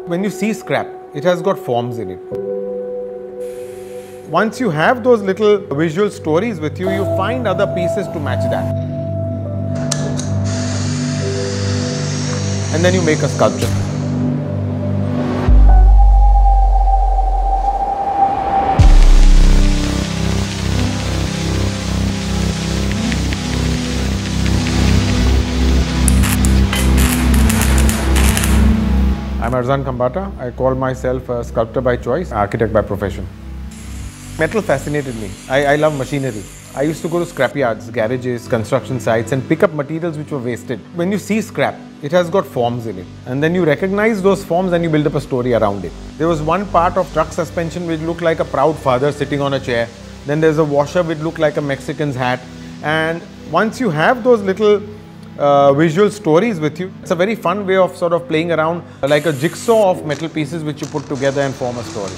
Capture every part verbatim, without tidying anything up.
When you see scrap, it has got forms in it. Once you have those little visual stories with you, you find other pieces to match that. And then you make a sculpture. I'm Arzan Kambata. I call myself a sculptor by choice, architect by profession. Metal fascinated me. I, I love machinery. I used to go to scrapyards, garages, construction sites and pick up materials which were wasted. When you see scrap, it has got forms in it. And then you recognize those forms and you build up a story around it. There was one part of truck suspension which looked like a proud father sitting on a chair. Then there's a washer which looked like a Mexican's hat. And once you have those little Uh, visual stories with you, it's a very fun way of sort of playing around like a jigsaw of metal pieces which you put together and form a story.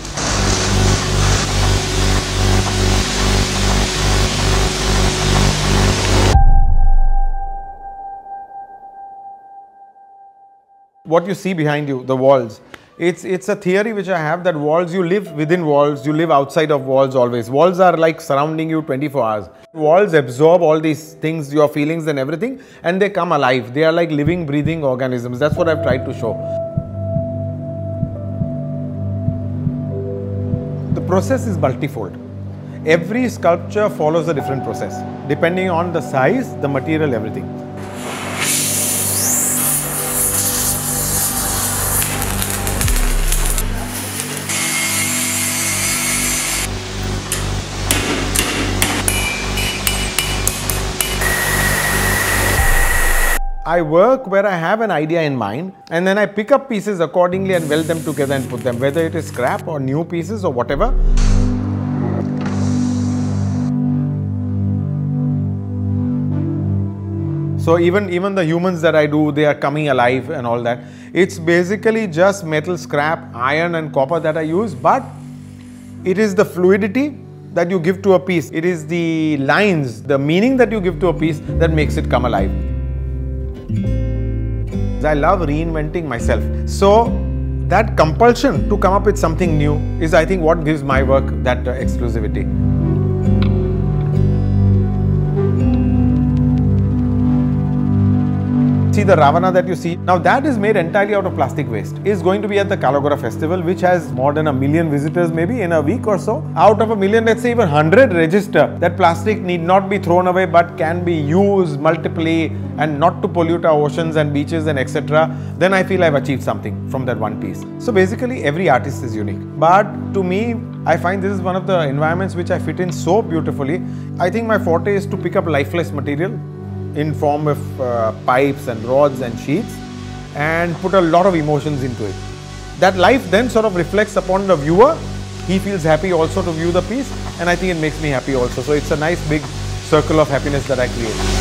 What you see behind you, the walls, it's it's a theory which I have that walls, you live within walls, you live outside of walls always. Walls are like surrounding you twenty-four hours. Walls absorb all these things, your feelings and everything, and they come alive. They are like living, breathing organisms. That's what I've tried to show. The process is multifold. Every sculpture follows a different process, depending on the size, the material, everything. I work where I have an idea in mind and then I pick up pieces accordingly and weld them together and put them, whether it is scrap or new pieces or whatever. So even, even the humans that I do, they are coming alive and all that. It's basically just metal, scrap, iron and copper that I use, but it is the fluidity that you give to a piece. It is the lines, the meaning that you give to a piece that makes it come alive. I love reinventing myself. So that compulsion to come up with something new is, I think, what gives my work that uh, exclusivity. See the Ravana that you see, now that is made entirely out of plastic waste. It's going to be at the Kalagora festival, which has more than a million visitors maybe in a week or so. Out of a million, let's say even one hundred register that plastic need not be thrown away but can be used multiply and not to pollute our oceans and beaches and et cetera. Then I feel I've achieved something from that one piece. So basically every artist is unique. But to me, I find this is one of the environments which I fit in so beautifully. I think my forte is to pick up lifeless material in form of uh, pipes and rods and sheets and put a lot of emotions into it. That life then sort of reflects upon the viewer. He feels happy also to view the piece and I think it makes me happy also. So it's a nice big circle of happiness that I create.